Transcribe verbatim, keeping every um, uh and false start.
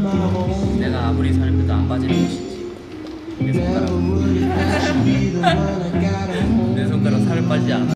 내가 아무리 살면도 안 빠지는 것이지 내 손가락 내 손가락 살을 빠지지 않아.